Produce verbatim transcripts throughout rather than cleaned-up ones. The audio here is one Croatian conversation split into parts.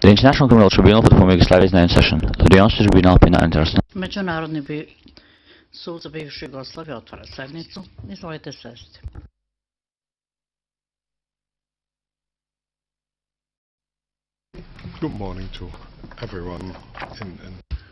The International Criminal Tribunal for the former Yugoslavia is now in session. L'audience du tribunal pénal international. Međunarodni bi sud za bivšu Jugoslaviju otvara sednicu. Izvolite sesti. Good morning to everyone in, in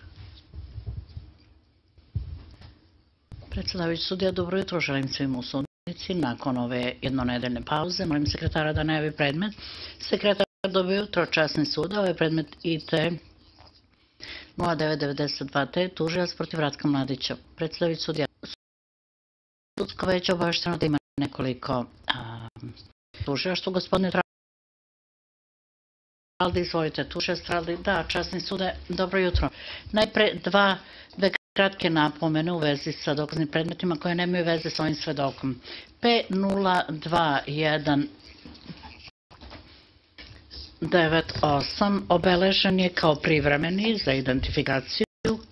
Predsjedavajući sudija, dobro jutro, želim svim u sudnici. Nakon ove jednonedeljne pauze, molim sekretara da najavi predmet. Sekretar, dobro jutro, časni suda, ovaj predmet I T nula devet devet dva T, tužilac protiv Ratka Mladića. Predsjedavajući sudija, sudsko veće obavešteno da ima nekoliko tužilaštva. Gospodine Traldi, izvolite, tužilac Traldi. Da, časni sude, dobro jutro. Najpre dva, dve kratke napomene u vezi sa dokaznim predmetima koje nemaju veze sa ovim svedokom. P nula dva jedan devet osam obeležen je kao privremeni za identifikaciju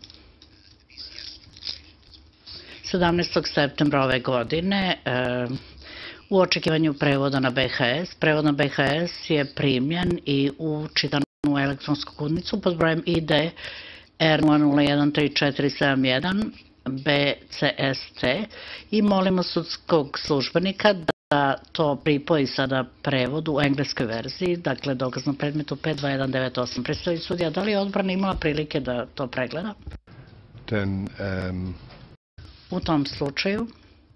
sedamnaestog septembra ove godine u očekivanju prevoda na B H S. Prevod na B H S je primljen i učitan u elektronsku kudnicu pod brojem I D R nula nula jedan tri četiri sedam jedan B C S T i molimo sudskog službenika da to pripoji sada prevodu u engleskoj verziji, dakle dokaznom predmetu P dva jedan devet osam. Predstavljajući sudija, da li je odbrana imala prilike da to pregleda? then um, U tom slučaju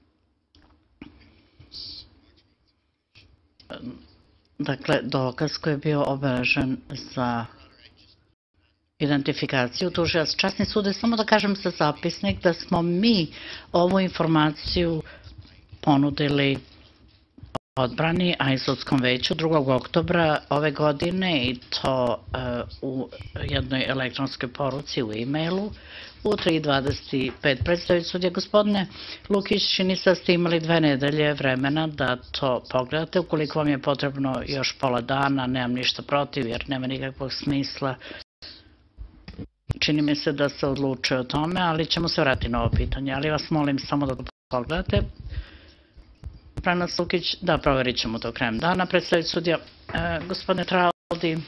dakle dokaz koji je bio obeležen za identifikaciju. Tužilac, časni sude, samo da kažem za zapisnik da smo mi ovu informaciju ponudili odbrani, a i sudskom veću drugog oktobra ove godine i to u jednoj elektronskoj poruci u e-mailu u tri dvadeset pet. Predstavljajući sudija, gospodine Lukić, čini se da ste imali dve nedelje vremena da to pogledate. Ukoliko vam je potrebno još pola dana, nemam ništa protiv jer nema nikakvog smisla. Čini mi se da se odlučuje o tome, ali ćemo se vratiti na ovo pitanje. Ali vas molim samo da to pogledate. Pranac Lukić, da, provjerit ćemo to krajem dana. Predstavljajući sudija, gospodine Traldi,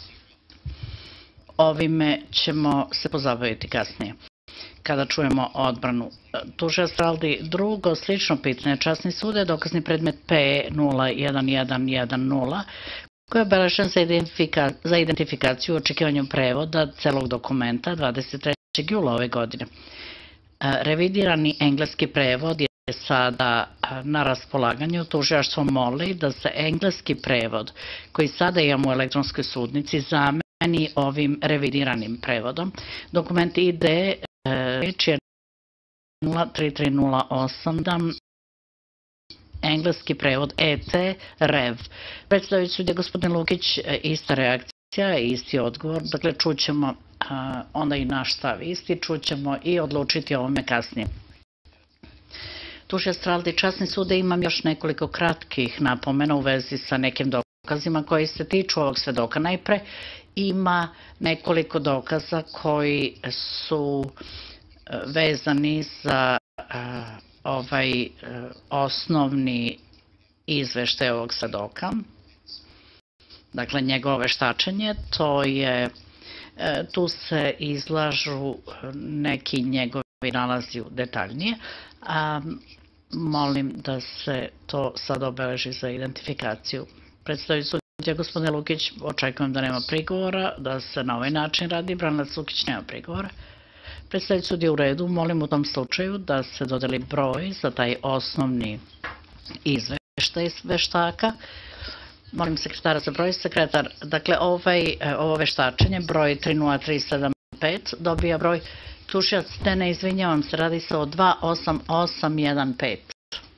ovime ćemo se pozabaviti kasnije kada čujemo odbranu. Tužilac Traldi, drugo slično pitanje, časni sude, dokazni predmet P nula jedan jedan jedan nula koji je obeležen za identifikaciju u očekivanju prevoda celog dokumenta dvadeset trećeg jula ove godine. Revidirani engleski prevod je sada na raspolaganju. Tužilaštvo moli da se engleski prevod koji sada imamo u elektronskoj sudnici zameni ovim revidiranim prevodom. Dokument I D reč je nula tri tri nula osam, engleski prevod E C rev. Predstavljajući sudija, gospodin Lukić, ista reakcija, isti odgovor, dakle čućemo onda i naš stav isti, čućemo i odlučiti o ovome kasnije. Tužilac Traldi, časni sude, imam još nekoliko kratkih napomena u vezi sa nekim dokazima koji se tiču ovog svedoka. Najpre ima nekoliko dokaza koji su vezani za ovaj osnovni izveštaj ovog svedoka. Dakle, njegovo veštačenje, to je, tu se izlažu neki njegovi nalazi detaljnije. Molim da se to sad obeleži za identifikaciju. Predstavljajući sudija, gospodine Lukić, očekujem da nema prigovora, da se na ovaj način radi. Branilac Lukić, nema prigovora. Predstavljajući sudija, u redu, molim u tom slučaju da se dodeli broj za taj osnovni izveštaj veštaka. Molim sekretara za broj. Sekretar, dakle, ovaj, ovo veštačenje, broj tri nula tri sedam pet, dobija broj. Tužilac, te ne izvinjavam se, radi se o dva osam osam jedan pet.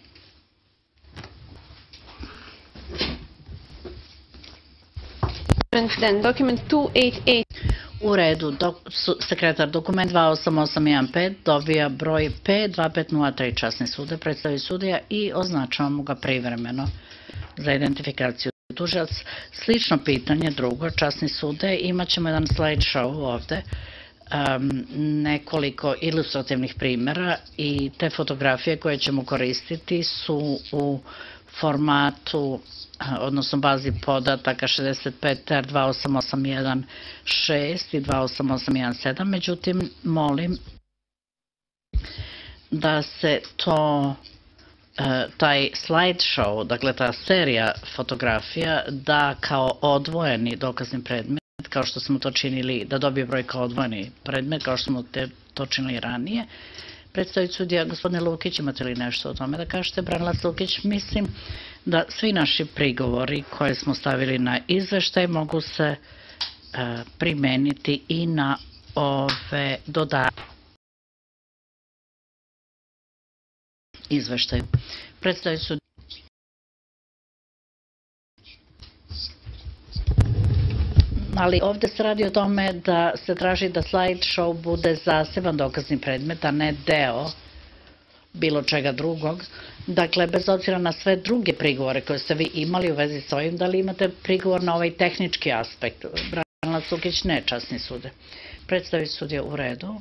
U redu, sekretar, dokument dva osam osam jedan pet dobija broj P dva pet nula tri, časni sude, predstavi sudija i označavamo ga privremeno za identifikaciju. Tužilac, slično pitanje, drugo, časni sude, imat ćemo jedan slideshow ovde, nekoliko ilustrativnih primjera i te fotografije koje ćemo koristiti su u formatu, odnosno bazi podataka šezdeset pet R dva osam osam jedan šest i dva osam osam jedan sedam, međutim molim da se to, taj slideshow, dakle ta serija fotografija, da kao odvojeni dokazni predmet, kao što smo to činili, da dobije broj kao odvojeni predmet, kao što smo to činili ranije. Predstavit sudija, gospodine Lukić, imate li nešto o tome da kažete? Branilac Lukić, mislim da svi naši prigovori koje smo stavili na izveštaj mogu se primeniti i na ove dodatke izveštaju. Predstavit sudija. Ali ovde se radi o tome da se traži da slideshow bude zaseban dokazni predmet, a ne deo bilo čega drugog. Dakle, bez obzira na sve druge prigovore koje ste vi imali u vezi s ovim, da li imate prigovor na ovaj tehnički aspekt? Branilac Lukić, ne, časni sude. Predstavit sudija, u redu.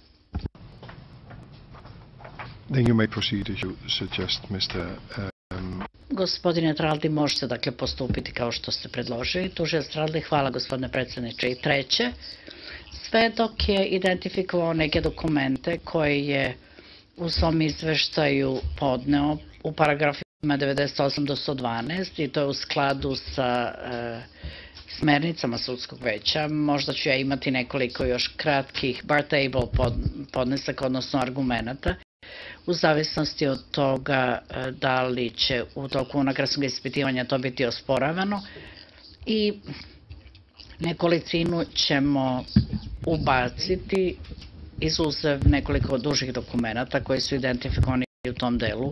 Then you may proceed as you suggest, mister Um... Gospodine Traldi, možete dakle postupiti kao što ste predložili. Tužilac Traldi, hvala gospodine predsjedniče. I treće, svedok je identifikovao neke dokumente koje je u svom izveštaju podneo u paragrafima devedeset osam do sto dvanaest i to je u skladu sa e, smernicama sudskog veća. Možda ću ja imati nekoliko još kratkih bar table pod, podnesaka, odnosno argumenata, u zavisnosti od toga da li će u toku unakrasnog ispitivanja to biti osporavano, i nekolicinu ćemo ubaciti izuzev nekoliko dužih dokumenata koji su identifikovani u tom delu.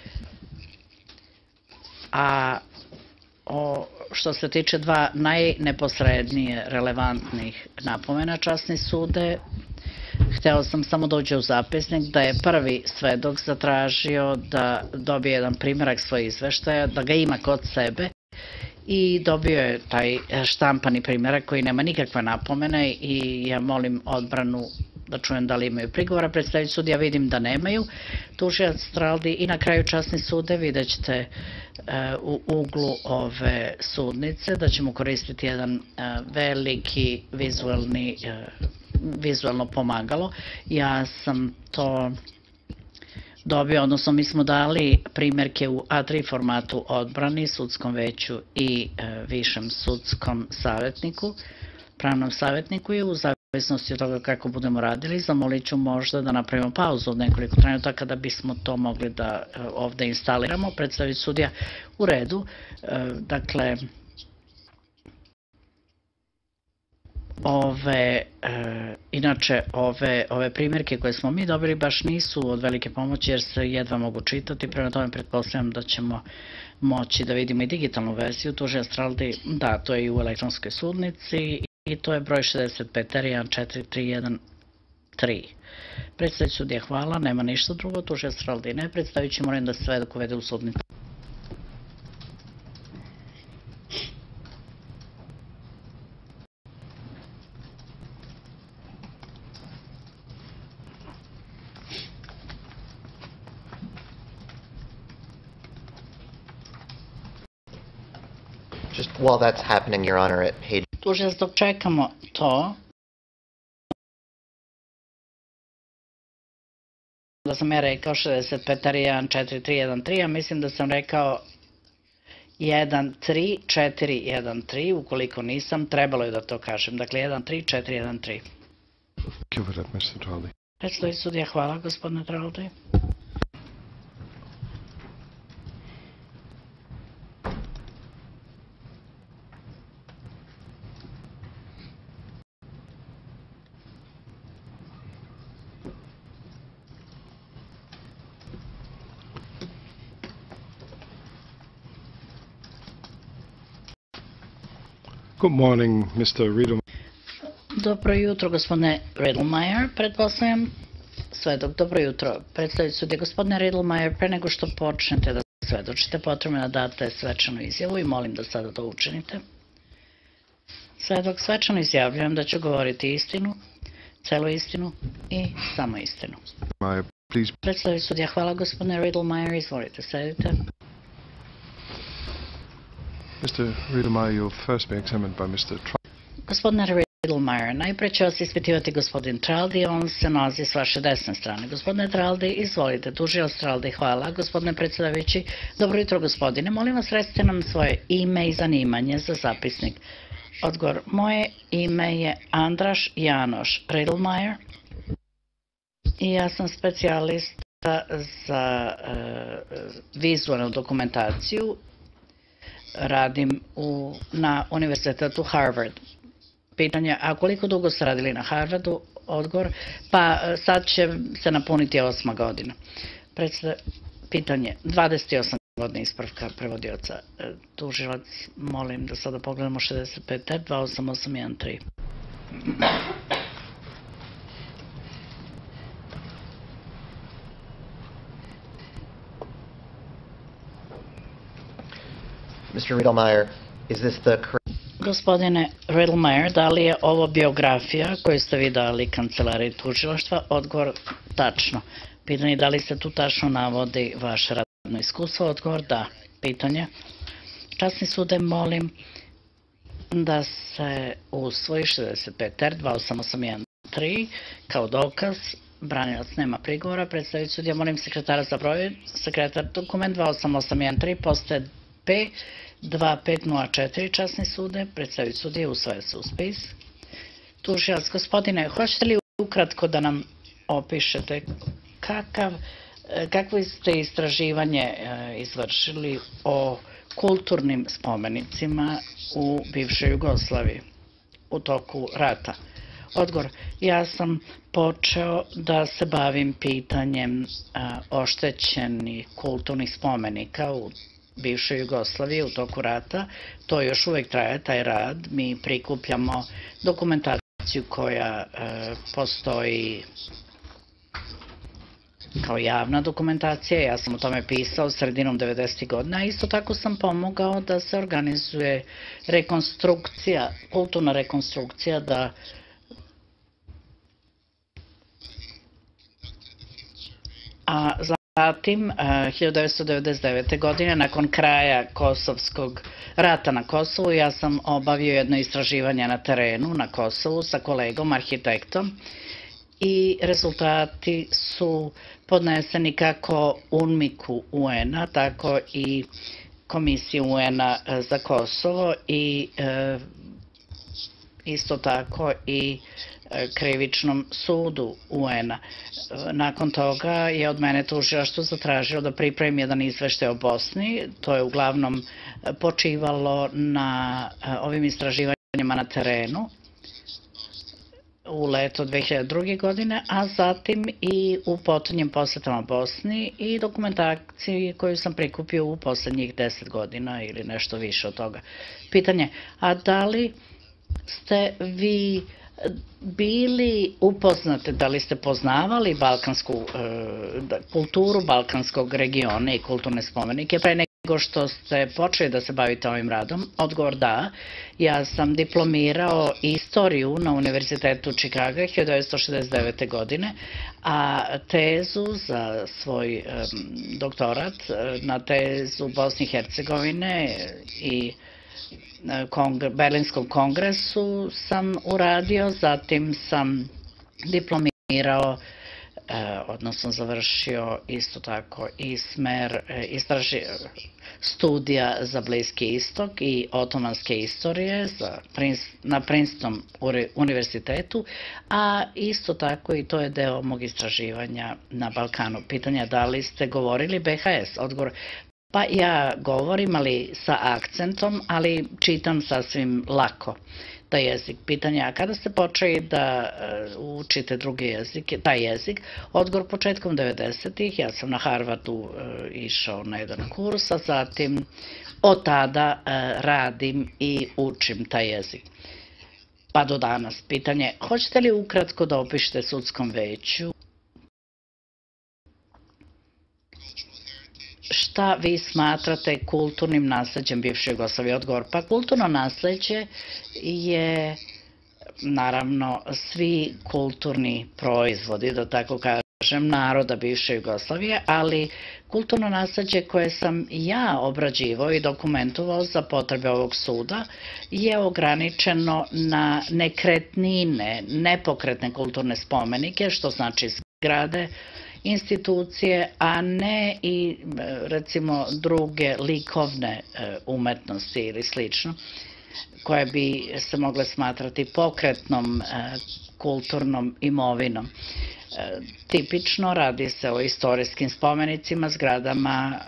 A o, što se tiče dva najneposrednije relevantnih napomena, časni sude, hteo sam samo da uđe u zapisnik da je prvi svedok zatražio da dobije jedan primjerak svoje izveštaja, da ga ima kod sebe, i dobio je taj štampani primjerak koji nema nikakve napomene, i ja molim odbranu da čujem da li imaju prigovora. Predstavit sudija, vidim da nemaju. Tužilac Traldi, i na kraju časni sude, vidjet ćete u uglu ove sudnice da ćemo koristiti jedan veliki vizualni vizualno pomagalo. Ja sam to dobio, odnosno mi smo dali primjerke u A tri formatu odbrani, sudskom veću i e, višem sudskom savjetniku, pravnom savjetniku, i u zavisnosti od toga kako budemo radili, zamolit ću možda da napravimo pauzu od nekoliko trenutaka da bismo to mogli da e, ovde instaliramo. Predstavit sudija, u redu. E, dakle, Ove, e, inače, ove, ove primjerke koje smo mi dobili baš nisu od velike pomoći jer se jedva mogu čitati, prema tome pretpostavljam da ćemo moći da vidimo i digitalnu verziju. Tužilac Traldi, da, to je i u elektronskoj sudnici i to je broj šezdeset pet R jedan četiri tri jedan tri. Predstavit sudija, hvala, nema ništa drugo. Tužilac Traldi ne, predstavit ću, moram da se svedok uvede u sudnicu. Just while that's happening, Your Honor, at page... Tužilac, dok čekamo to, da sam ja rekao šezdeset pet R jedan četiri tri jedan tri, a mislim da sam rekao jedan tri četiri jedan tri, ukoliko nisam, trebalo je da to kažem. Dakle, jedan tri četiri jedan tri. Give it up, mister Traldi. Predstavit sudija, hvala, gospodine Traldi. Good morning, mister Riedel. Dobro jutro, gospodine Riedlmeyer, pretpostavljam. Svedok, dobro jutro. Predstavit sudija, gospodine Riedlmeyer, pre nego što počnete da svedočite, potrebno je da date svečanu izjavu i molim da sada to učinite. Svedok, svečano izjavljujem da ću govoriti istinu, celu istinu i samo istinu. Please. Predstavit sudija, hvala, gospodine Riedlmeyer, izvolite, sedite. Mister Riedlmeyer, you'll first be examined by Mister Trump. Gospodine Riedlmeyer, najpre će vas ispitivati gospodin Traldi, on se nalazi s vaše desne strane. Gospodine Traldi, izvolite, tužilac Traldi, hvala. Gospodine predsjedavajući, dobro jutro gospodine, molim vas recite nam svoje ime i zanimanje za zapisnik. Odgovor, moje ime je Andraš Janoš Riedlmeyer i ja sam specijalista za uh, vizualnu dokumentaciju. Radim u, na Univerzitetu Harvard. Pitanje, a koliko dugo ste radili na Harvardu? Odgovor, pa sad će se napuniti osma godina. Predsjeda, pitanje, dvadeset osam godina ispravka prevodioca. Tužilac, molim da sada pogledamo šezdeset pet R dva osam osam jedan tri. Mister Riedlmeyer, is this the correct? Gospodine Riedlmeyer, da li je ovo biografija koju ste vi dali kancelariji tužilaštva? Odgovor, tačno. Pitanje, da li se tu tačno navodi vaše radno iskustvo? Odgovor, da. Pitanje. Časni sude, molim da se usvoji šezdeset pet R dva osam osam jedan tri kao dokaz. Branilac nema prigovora. Predstavljajući sudija, molim sekretara za broj. Sekretar, dokument dva osam osam jedan tri postaje P dva pet nula četiri, časni sude, predstavljajući sudije, usvaja se u spis. Tužilac, gospodine, hoćete li ukratko da nam opišete kakav, kakvo ste istraživanje izvršili o kulturnim spomenicima u bivšoj Jugoslaviji u toku rata? Odgovor, ja sam počeo da se bavim pitanjem oštećenih kulturnih spomenika u bivšoj Jugoslaviji u toku rata. To još uvek traje, taj rad. Mi prikupljamo dokumentaciju koja e, postoji kao javna dokumentacija. Ja sam o tome pisao sredinom devedesetih godina, a isto tako sam pomogao da se organizuje rekonstrukcija, kulturna rekonstrukcija, da a zatim, hiljadu devetsto devedeset devete. godine, nakon kraja Kosovskog rata na Kosovu, ja sam obavio jedno istraživanje na terenu na Kosovu sa kolegom, arhitektom, i rezultati su podneseni kako UNMIK-u U N-a, tako i Komisiji U N-a za Kosovo i e, isto tako i krivičnom sudu U N-a. Nakon toga je od mene tužilaštvo zatražilo da pripremim jedan izveštaj o Bosni. To je uglavnom počivalo na ovim istraživanjima na terenu u leto dve hiljade druge. godine, a zatim i u potonjim posetama Bosni i dokumentaciji koju sam prikupio u poslednjih deset godina ili nešto više od toga. Pitanje, a da li ste vi bili upoznate, da li ste poznavali balkansku e, kulturu balkanskog regiona i kulturne spomenike pre nego što ste počeli da se bavite ovim radom? Odgovor, da. Ja sam diplomirao istoriju na Univerzitetu Čikaga hiljadu devetsto šezdeset devete. godine, a tezu za svoj e, doktorat na tezu Bosne i Hercegovine i Berlinskom kongresu sam uradio, zatim sam diplomirao, odnosno završio isto tako i smer istraži, studija za Bliski istok i otomanske istorije za, na Princeton univerzitetu, a isto tako i to je deo mog istraživanja na Balkanu. Pitanja, da li ste govorili B H S? Odgovor, pa ja govorim, ali sa akcentom, ali čitam sasvim lako taj jezik. Pitanje, a kada ste počeli da uh, učite druge jezike, taj jezik? Odgovor, početkom devedesetih. Ja sam na Harvardu uh, išao na jedan kurs, a zatim od tada uh, radim i učim taj jezik. Pa do danas. Pitanje, hoćete li ukratko da opišete sudskom veću šta vi smatrate kulturnim nasleđem bivše Jugoslavije? Odgovor, pa kulturno nasleđe je naravno svi kulturni proizvodi, da tako kažem, naroda bivše Jugoslavije, ali Kulturno nasleđe koje sam ja obrađivao i dokumentovao za potrebe ovog suda je ograničeno na nekretnine, nepokretne kulturne spomenike, što znači zgrade, institucije, a ne i recimo druge likovne umetnosti ili slično, koje bi se mogle smatrati pokretnom kulturnom imovinom. Tipično radi se o istorijskim spomenicima, zgradama,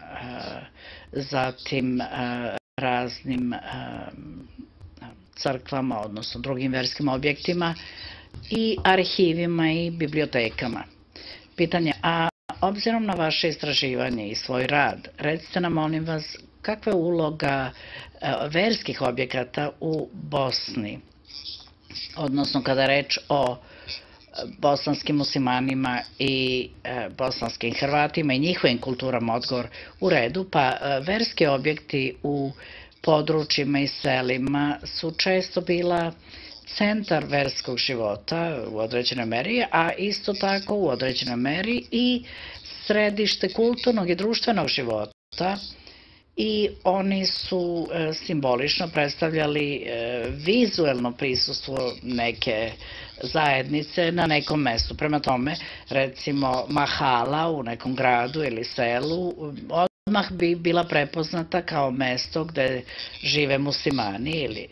zatim raznim crkvama, odnosno drugim verskim objektima i arhivima i bibliotekama. Pitanje, a obzirom na vaše istraživanje i svoj rad, recite nam, molim vas, kakva je uloga verskih objekata u Bosni, odnosno kada je reč o bosanskim muslimanima i bosanskim Hrvatima i njihovim kulturama? Odgovor, u redu, pa verski objekti u područjima i selima su često bila centar verskog života u određenoj meri, a isto tako u određenoj meri i središte kulturnog i društvenog života, i oni su simbolično predstavljali vizuelno prisustvo neke zajednice na nekom mestu. Prema tome, recimo, mahala u nekom gradu ili selu odmah bi bila prepoznata kao mesto gde žive muslimani, ili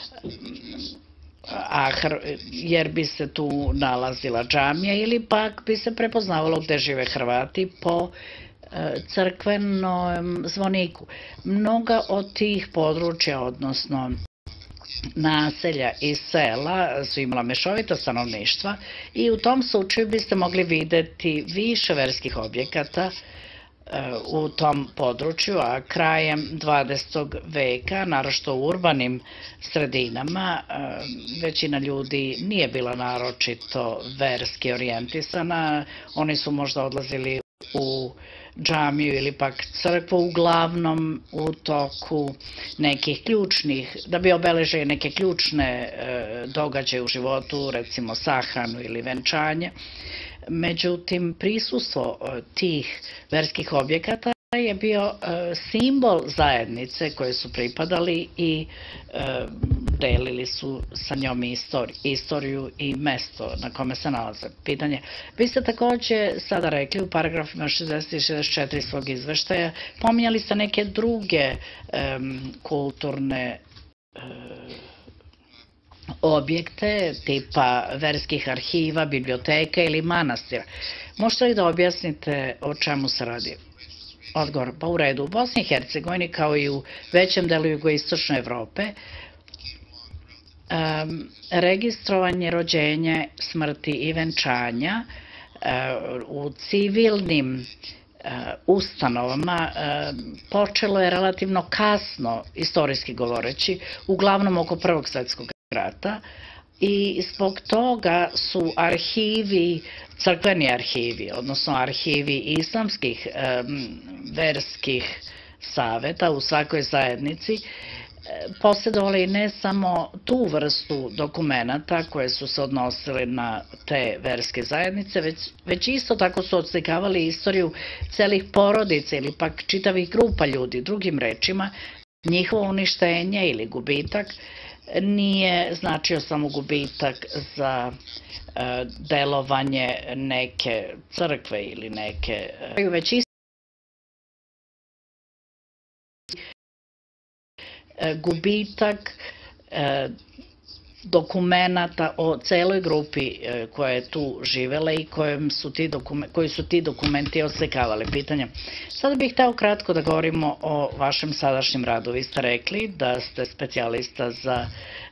jer bi se tu nalazila džamija, ili pak bi se prepoznavalo gde žive Hrvati po crkvenom zvoniku. Mnoga od tih područja, odnosno naselja i sela, su imala mešovito stanovništva i u tom slučaju biste mogli videti više verskih objekata u tom području, a krajem dvadesetog veka, naročito u urbanim sredinama, većina ljudi nije bila naročito verski orijentisana, oni su možda odlazili u džamiju ili pak crkvu, uglavnom u toku nekih ključnih, da bi obeležili neke ključne događaje u životu, recimo sahranu ili venčanje. Međutim, prisustvo tih verskih objekata je bio simbol zajednice koje su pripadali i delili su sa njom istoriju i mesto na kome se nalaze. Pitanje, vi ste takođe sada rekli u paragrafima šezdeset i šezdeset četiri svog izveštaja, pominjali ste neke druge kulturne objekte tipa verskih arhiva, biblioteka ili manastira. Možete li da objasnite o čemu se radi? Odgovor, pa u redu. U Bosni i Hercegovini, kao i u većem delu jugoistočne Evrope, registrovanje rođenja, smrti i venčanja u civilnim ustanovama počelo je relativno kasno, istorijski govoreći, uglavnom oko Prvog svetskog rata, i zbog toga su arhivi, crkveni arhivi, odnosno arhivi islamskih verskih saveta u svakoj zajednici, posjedovali ne samo tu vrstu dokumenata koje su se odnosile na te verske zajednice, već, već isto tako su odslikavali istoriju celih porodica ili pak čitavih grupa ljudi. Drugim rečima, njihovo uništenje ili gubitak nije značio samo gubitak za delovanje neke crkve ili neke, već isto gubitak dokumenata o celoj grupi koja je tu živela i koji su ti dokumenti oslikavali. Pitanje. Sada bih hteo kratko da govorimo o vašem sadašnjem radu. Vi ste rekli da ste specijalista za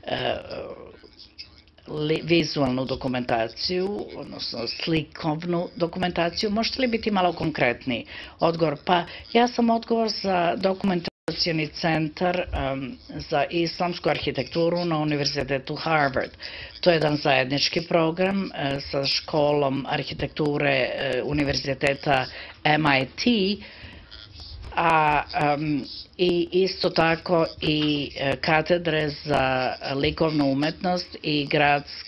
vizualnu dokumentaciju, odnosno slikovnu dokumentaciju. Možete li biti malo konkretniji? Odgovor, pa ja sam odgovor za dokumentacioni centar za islamsku arhitekturu na Univerzitetu Harvard. To je jedan zajednički program sa školom arhitekture Univerziteta M I T, a i isto tako i katedre za likovnu umetnost i gradsko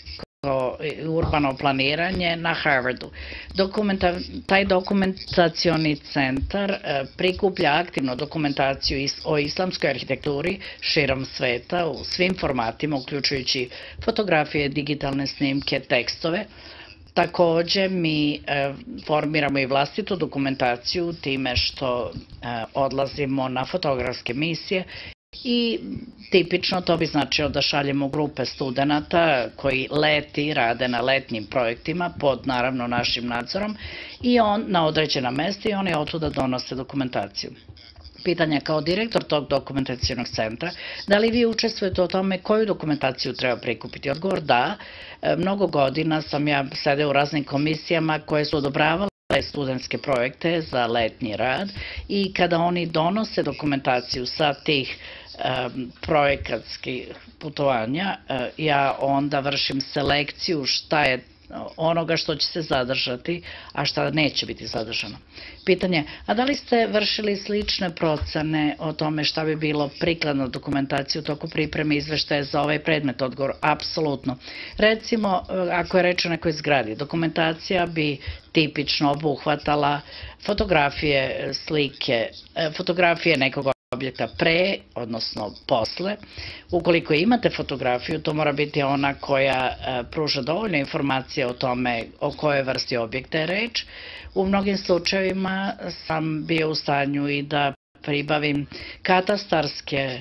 i urbano planiranje na Harvardu. Dokumenta, taj dokumentacioni centar e, prikuplja aktivno dokumentaciju is, o islamskoj arhitekturi širom sveta u svim formatima, uključujući fotografije, digitalne snimke, tekstove. Takođe, mi e, formiramo i vlastitu dokumentaciju time što e, odlazimo na fotografske misije i tipično to bi značilo da šaljemo grupe studenta koji leti, rade na letnjim projektima pod naravno našim nadzorom i on na određena mesta i oni otuda donose dokumentaciju. Pitanje kao direktor tog dokumentacijonog centra, da li vi učestvujete o tome koju dokumentaciju treba prikupiti? Odgovor da, mnogo godina sam ja sedeo u raznim komisijama koje su odobravale studentske projekte za letnji rad i kada oni donose dokumentaciju sa tih um, projekatskih putovanja, uh, ja onda vršim selekciju šta je onoga što će se zadržati, a šta neće biti zadržano. Pitanje, a da li ste vršili slične procene o tome šta bi bilo prikladno dokumentaciju u toku pripreme izveštaja za ovaj predmet? Odgovor, apsolutno. Recimo, ako je reč o nekoj zgradi, dokumentacija bi tipično obuhvatala fotografije, slike, fotografije nekog objekta pre, odnosno posle. Ukoliko imate fotografiju, to mora biti ona koja pruža dovoljno informacije o tome o kojoj vrsti objekta je reč. U mnogim slučajevima sam bio u stanju i da pribavim katastarske e,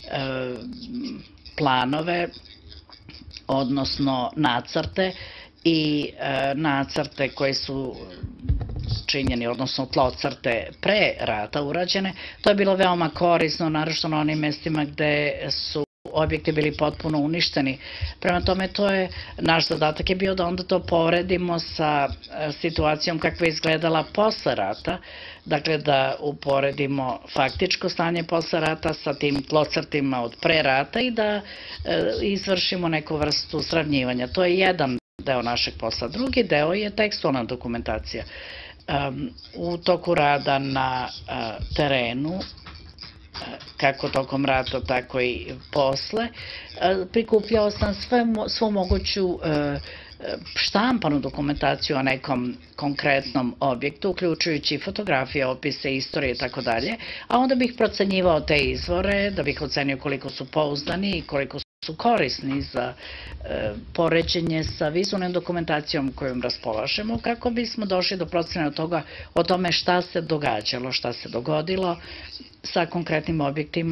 planove, odnosno nacrte i e, nacrte koji su činjeni, odnosno tlocrte pre rata urađene. To je bilo veoma korisno, naročito na onim mestima gde su objekti bili potpuno uništeni. Prema tome, to je, naš zadatak je bio da onda to poredimo sa situacijom kakva je izgledala posle rata, dakle da uporedimo faktičko stanje posle rata sa tim tlocrtima od pre rata i da izvršimo neku vrstu sravnjivanja. To je jedan deo našeg posla. Drugi deo je tekstualna dokumentacija. Um, u toku rada na uh, terenu, uh, kako tokom rata, tako i posle, uh, prikupljao sam sve, svu moguću uh, štampanu dokumentaciju o nekom konkretnom objektu, uključujući fotografije, opise, istorije i tako dalje, a onda bih procenjivao te izvore, da bih ocenio koliko su pouzdani i koliko su korisni za e, poređenje sa vizualnom dokumentacijom kojom raspolažemo, kako bismo došli do procene od toga, o tome šta se događalo, šta se dogodilo sa konkretnim objektima.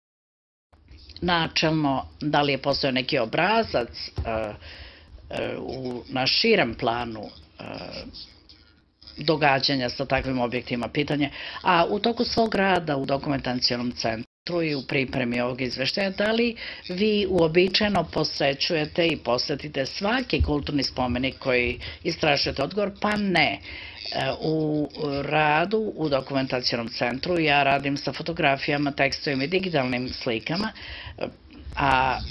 Načelno, da li je postojao neki obrazac e, e, u, na širem planu e, događanja sa takvim objektima, pitanje, a u toku svog rada u dokumentacionom centru i u pripremi ovog izveštaja, da li vi uobičajeno posećujete i posetite svaki kulturni spomenik koji istražujete? Odgovor, pa ne. U radu u dokumentacionom centru ja radim sa fotografijama, tekstovima i digitalnim slikama, a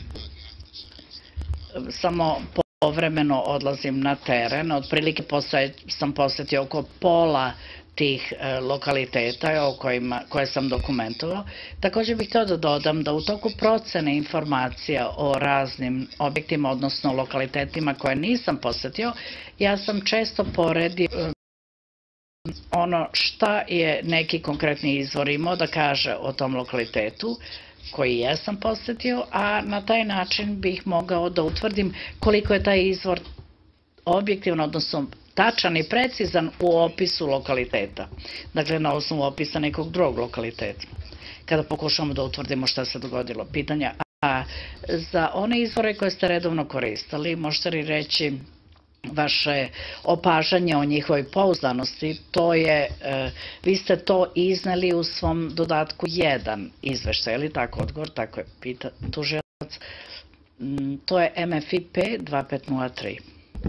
samo povremeno odlazim na teren. Otprilike sam posetio oko pola tih lokaliteta o kojima, koje sam dokumentovao. Također bih htio da dodam da u toku procene informacija o raznim objektima, odnosno lokalitetima koje nisam posetio, ja sam često poredio ono šta je neki konkretni izvor imao da kaže o tom lokalitetu koji jesam posetio, a na taj način bih mogao da utvrdim koliko je taj izvor objektivno, odnosno tačan i precizan u opisu lokaliteta. Dakle, na osnovu opisa nekog drugog lokaliteta. Kada pokušamo da utvrdimo šta se dogodilo. Pitanja, a za one izvore koje ste redovno koristili, možete li reći vaše opažanje o njihovoj pouzdanosti? To je, vi ste to izneli u svom dodatku jedan izveštaj, ili tako? Odgovor, tako je, pita tužilac. To je M F I P dva pet nula tri.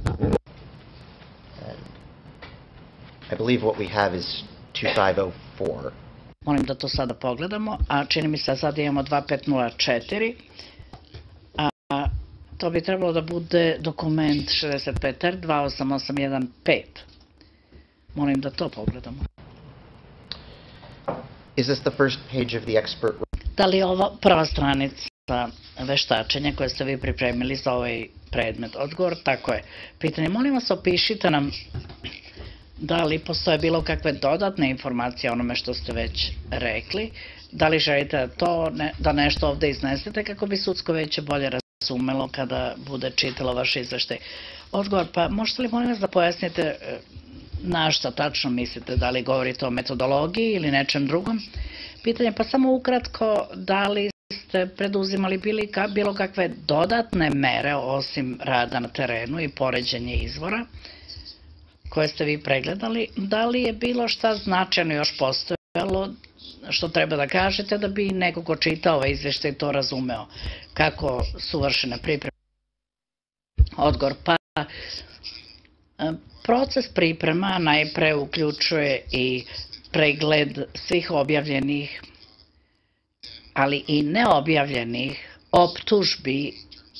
I believe what we have is two five zero four. Molim da to sada pogledamo, a čini mi se sad imamo dva pet nula četiri, a to bi trebalo da bude dokument šezdeset pet R dva osam osam jedan pet. Molim da to pogledamo. Is this the first page of the expert? Da li je ovo prva stranica veštačenja koje ste vi pripremili za ovaj predmet. Odgovor, tako je. Pitanje, molim vas, opišite nam da li postoje bilo kakve dodatne informacije o onome što ste već rekli, da li želite to, ne, da nešto ovde iznesete kako bi sudsko veće bolje razumelo kada bude čitalo vaš izveštaj. Odgovor, pa možete li molim vas da pojasnite na šta tačno mislite, da li govorite o metodologiji ili nečem drugom? Pitanje, pa samo ukratko, da li ste preduzimali bili, bilo kakve dodatne mere osim rada na terenu i poređenje izvora koje ste vi pregledali, da li je bilo šta značajno još postojalo što treba da kažete da bi neko ko čita ovaj izveštaj to razumeo, kako su vršene pripreme? Odgovor, pa proces priprema najpre uključuje i pregled svih objavljenih, ali i neobjavljenih optužbi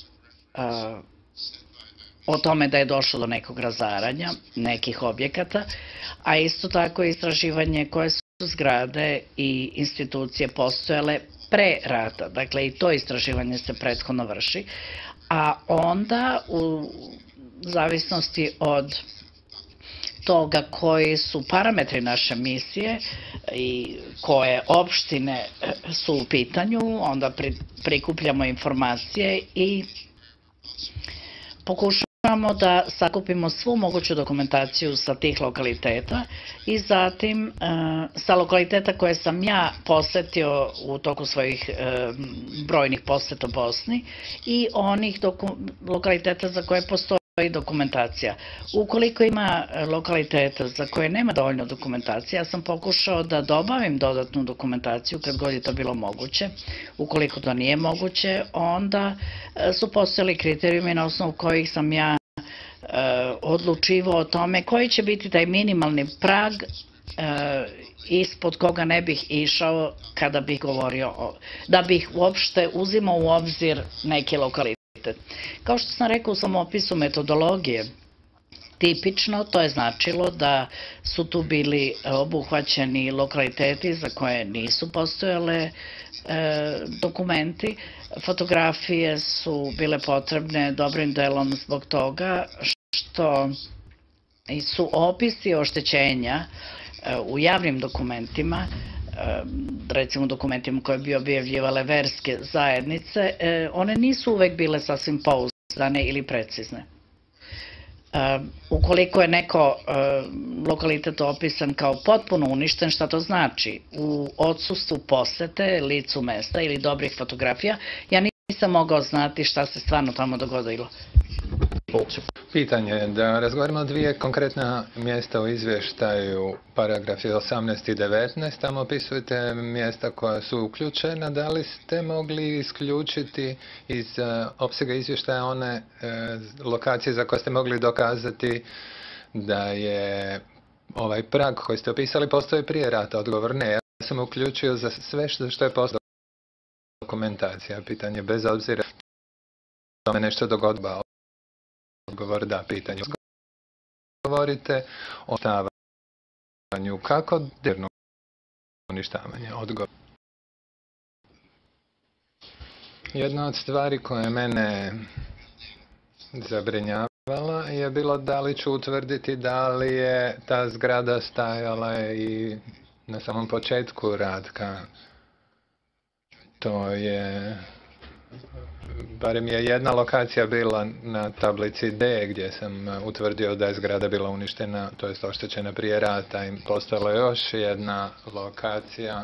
o tome da je došlo do nekog razaranja nekih objekata, a isto tako istraživanje koje su zgrade i institucije postojale pre rata. Dakle, i to istraživanje se prethodno vrši, a onda u zavisnosti od toga koji su parametri naše misije i koje opštine su u pitanju, onda prikupljamo informacije i pokušavamo da sakupimo svu moguću dokumentaciju sa tih lokaliteta i zatim sa lokaliteta koje sam ja posetio u toku svojih brojnih poseta Bosni i onih lokaliteta za koje postoji dokumentacija. Ukoliko ima lokaliteta za koje nema dovoljno dokumentacije, ja sam pokušao da dobavim dodatnu dokumentaciju kad god je to bilo moguće. Ukoliko to nije moguće, onda su postojali kriterijumi na osnovu kojih sam ja odlučivao o tome koji će biti taj minimalni prag ispod koga ne bih išao kada bih govorio, da bih uopšte uzimao u obzir neki lokalitet. Kao što sam rekao u svom opisu metodologije, tipično to je značilo da su tu bili obuhvaćeni lokaliteti za koje nisu postojale dokumenti. Fotografije su bile potrebne dobrim delom zbog toga što su opisi oštećenja u javnim dokumentima, recimo dokumentima koje bi objavljivale verske zajednice, one nisu uvek bile sasvim pouzdane ili precizne. Ukoliko je neko lokalitet opisan kao potpuno uništen, šta to znači? U odsustvu posete licu mesta ili dobrih fotografija, ja nisam mogao znati šta se stvarno tamo dogodilo. Pitanje je da razgovaramo o dvije konkretna mjesta u izvještaju, paragrafi osamnaest i devetnaest, tamo opisujete mjesta koja su uključena. Da li ste mogli isključiti iz opsega izvještaja one lokacije za koje ste mogli dokazati da je ovaj prag koji ste opisali postoji prije rata? Odgovor ne. Ja sam uključio za sve što je postalo dokumentacija. Pitanje bez obzira da me nešto dogodilo. Odgovor da, pitanje. Govorite o uništavanju. Kako derno uništavanje? Odgovor. Jedna od stvari koje mene zabrinjavala je bilo da li ću utvrditi da li je ta zgrada stajala i na samom početku Ratka. To je... Barem je jedna lokacija bila na tablici D gdje sam utvrdio da je zgrada bila uništena, to jest oštećena prije rata, i postojala još jedna lokacija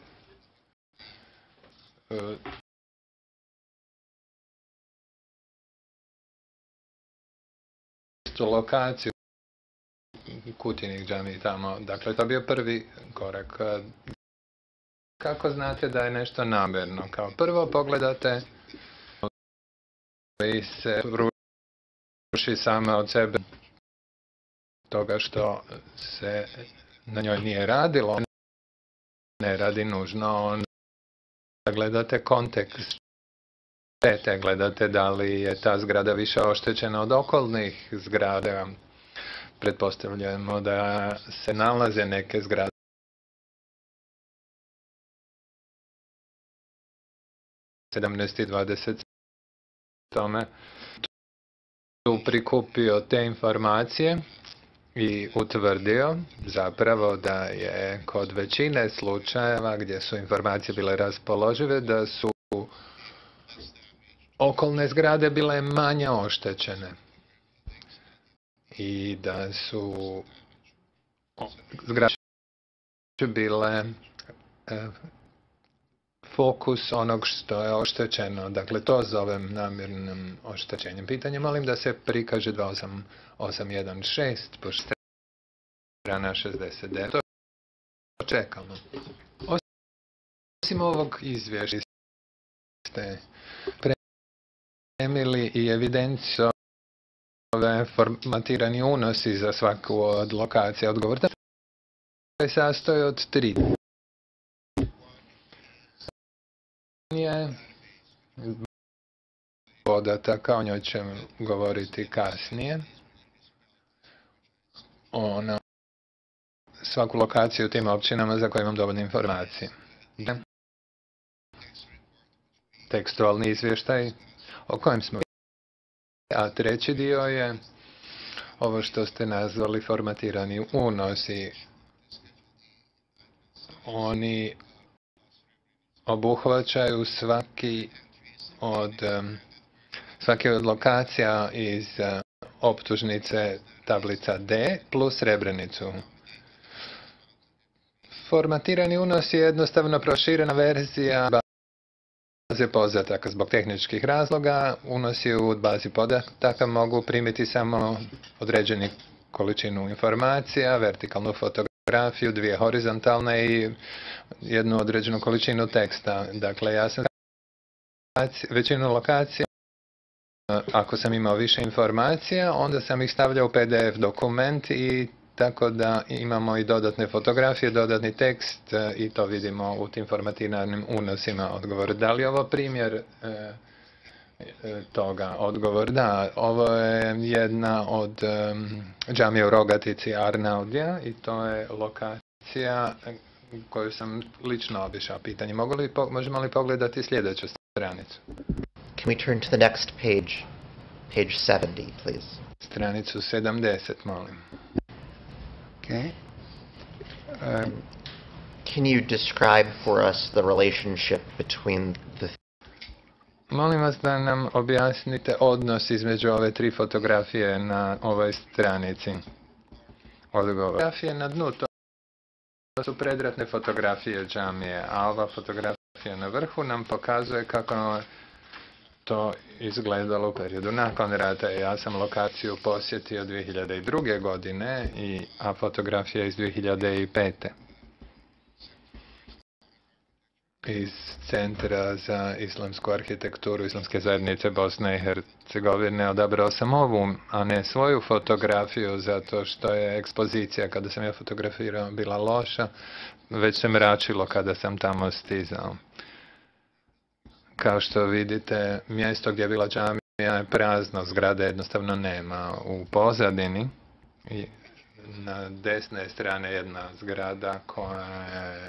lokaciju Kutinik džami tamo. Dakle, to je bio prvi korak. Kako znate da je nešto namjerno? Kao prvo pogledate i se ruši sama od sebe toga što se na njoj nije radilo, ne radi nužno. Onda gledate kontekst, te gledate da li je ta zgrada više oštećena od okolnih zgrada. Pretpostavljamo da se nalaze neke zgrade sedamnaest i dvadeset tome tu prikupio te informacije i utvrdio zapravo da je kod većine slučajeva gdje su informacije bile raspoložive da su okolne zgrade bile manje oštećene i da su zgrade bile e, fokus onog što je oštećeno. Dakle, to zovem namjernim oštećenjem. Pitanje molim da se prikaže dva osam osam jedan šest po strana šezdeset devet. To čekamo. Osim ovog izvješća ste premili i evidenciju ove formatirani unosi za svaku od lokacija. Odgovor se sastoji od tri. Je podataka, o njoj ćemo govoriti kasnije. Ona svaku lokaciju u tim općinama za koje imam dovoljne informacije. Tekstualni izvještaj o kojem smo. A treći dio je ovo što ste nazvali formatirani unosi. Oni obuhvaćaju svaki od, svaki od lokacija iz optužnice tablica D plus Srebrenicu. Formatirani unos je jednostavno proširena verzija baze podataka. Zbog tehničkih razloga unosi u bazi podataka mogu primiti samo određenu količinu informacija, vertikalnu fotografiju, dvije horizontalne i jednu određenu količinu teksta. Dakle, ja sam većinu lokacija, ako sam imao više informacija, onda sam ih stavljao u P D F dokument i tako da imamo i dodatne fotografije, dodatni tekst i to vidimo u tim formatiranim unosima. Odgovor, da li je ovo primjer e, toga? Odgovor, da. Ovo je jedna od um, džamije u Rogatici Arnaudija i to je lokacija koju sam lično obišao. Pitanje, mogu li, možemo li pogledati sljedeću stranicu? Can we turn to the next page, page seventy, please? Stranicu sedamdeset, molim. Okay. Um, Can you describe for us the relationship between the Molim vas da nam objasnite odnos između ove tri fotografije na ovoj stranici. Odgovor. Fotografije na dnu, to su predratne fotografije džamije, a ova fotografija na vrhu nam pokazuje kako to izgledalo u periodu nakon rata. Ja sam lokaciju posjetio dvije hiljade druge. godine, i, a fotografija iz dvije hiljade pete. Iz Centra za islamsku arhitekturu Islamske zajednice Bosne i Hercegovine odabrao sam ovu, a ne svoju fotografiju, zato što je ekspozicija kada sam ja fotografirao bila loša, već se mračilo kada sam tamo stizao. Kao što vidite, mjesto gdje je bila džamija je prazno, zgrade jednostavno nema. U pozadini i na desne strane jedna zgrada koja je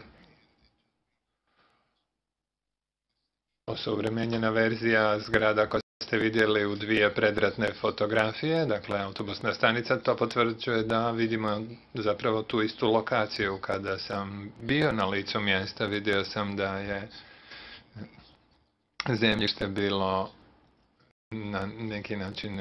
osuvremenjena verzija zgrada koju ste vidjeli u dvije predratne fotografije, dakle autobusna stanica. To potvrđuje da vidimo zapravo tu istu lokaciju. Kada sam bio na licu mjesta, vidio sam da je zemljište bilo na neki način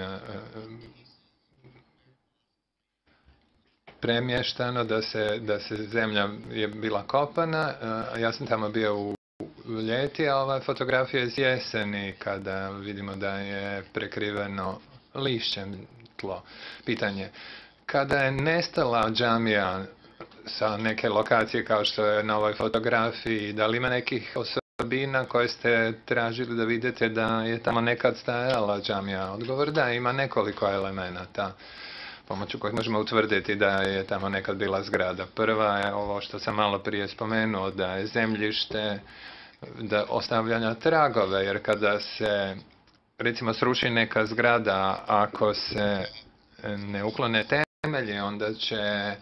premještano, da se, da se zemlja je bila kopana. Ja sam tamo bio u ljeti, a ova fotografija iz jeseni kada vidimo da je prekriveno lišćem tlo. Pitanje, kada je nestala džamija sa neke lokacije kao što je na ovoj fotografiji, da li ima nekih osobina koje ste tražili da vidite da je tamo nekad stajala džamija? Odgovor, da, ima nekoliko elemenata pomoću kojih možemo utvrditi da je tamo nekad bila zgrada. Prva je ovo što sam malo prije spomenuo, da je zemljište da ostavljanja tragove, jer kada se recimo sruši neka zgrada, ako se ne uklone temelji, onda će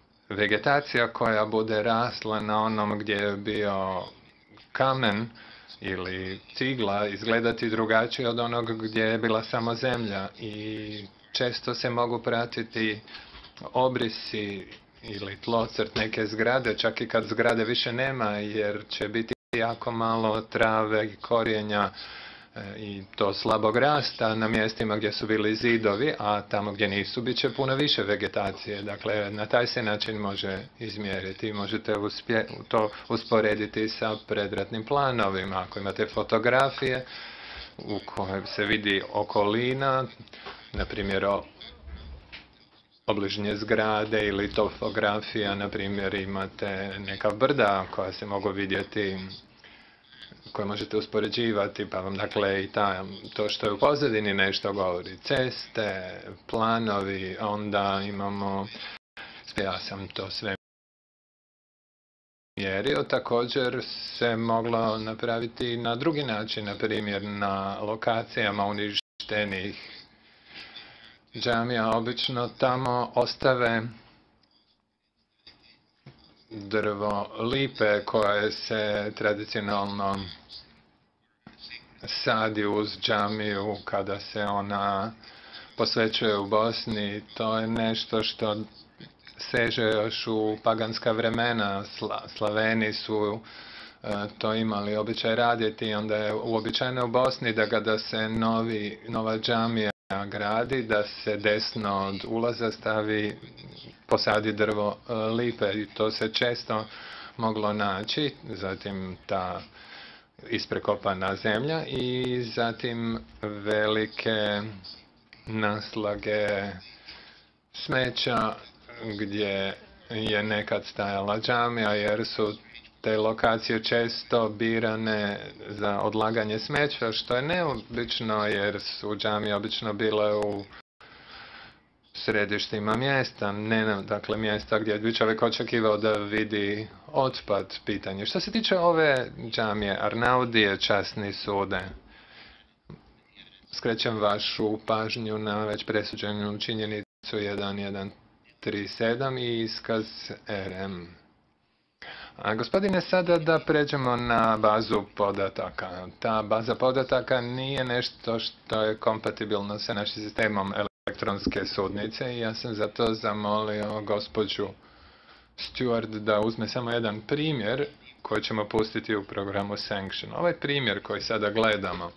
vegetacija koja bude rasla na onom gdje je bio kamen ili cigla izgledati drugačije od onog gdje je bila samo zemlja i često se mogu pratiti obrisi ili tlocrt neke zgrade, čak i kad zgrade više nema, jer će biti jako malo trave i korijenja i to slabog rasta na mjestima gdje su bili zidovi, a tamo gdje nisu bit će puno više vegetacije. Dakle, na taj se način može izmjeriti. Možete uspje, to usporediti sa predratnim planovima. Ako imate fotografije u kojem se vidi okolina, na primjer obližnje zgrade ili topografija, na primjer imate neka brda koja se mogu vidjeti, koje možete uspoređivati, pa vam dakle i ta, to što je u pozadini nešto govori. Ceste, planovi, onda imamo, ja sam to sve mjerio, također se moglo napraviti na drugi način, na primjer na lokacijama uništenih džamija. Obično tamo ostave drvo lipe koje se tradicionalno sadi uz džamiju kada se ona posvećuje u Bosni. To je nešto što seže još u paganska vremena. Slaveni su to imali običaj raditi, onda je uobičajeno u Bosni da kada se novi, nova džamija gradi, da se desno od ulaza stavi, posadi drvo lipe i to se često moglo naći. Zatim ta isprekopana zemlja i zatim velike naslage smeća gdje je nekad stajala džamija, jer su te lokacije često birane za odlaganje smeća, što je neobično jer su džamije obično bile u središtima mjesta, ne, dakle mjesta gdje bi čovjek očekivao da vidi otpad. Pitanje. Što se tiče ove džamije Arnaudije, časni sude, skrećem vašu pažnju na već presuđenu činjenicu jedan jedan tri sedam i iskaz R M. A gospodine, sada da pređemo na bazu podataka. Ta baza podataka nije nešto što je kompatibilno sa našim sistemom elektronske sudnice i ja sam zato zamolio gospođu Stewart da uzme samo jedan primjer koji ćemo pustiti u programu Sanction. Ovaj primjer koji sada gledamo,